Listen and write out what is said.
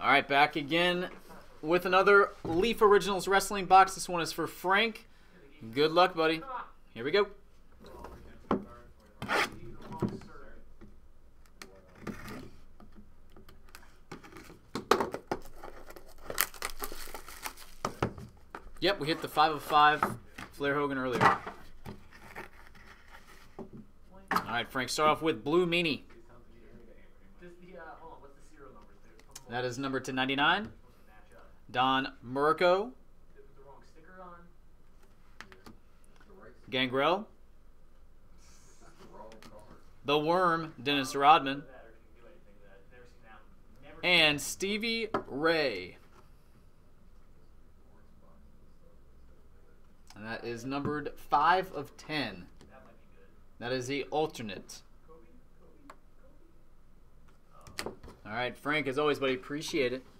All right, back again with another Leaf Originals Wrestling box. This one is for Frank. Good luck, buddy. Here we go. Yep, we hit the 5 of 5 Flair Hogan earlier. All right, Frank, start off with Blue Meanie. That is number 299. Don Muraco. Gangrel. The Worm, Dennis Rodman. And Stevie Ray. And that is numbered 5 of 10. That is the alternate. All right, Frank, as always, buddy, appreciate it.